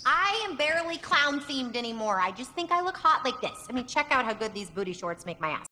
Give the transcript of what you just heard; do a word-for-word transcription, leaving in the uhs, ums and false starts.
I am barely clown themed anymore. I just think I look hot like this. I mean, check out how good these booty shorts make my ass.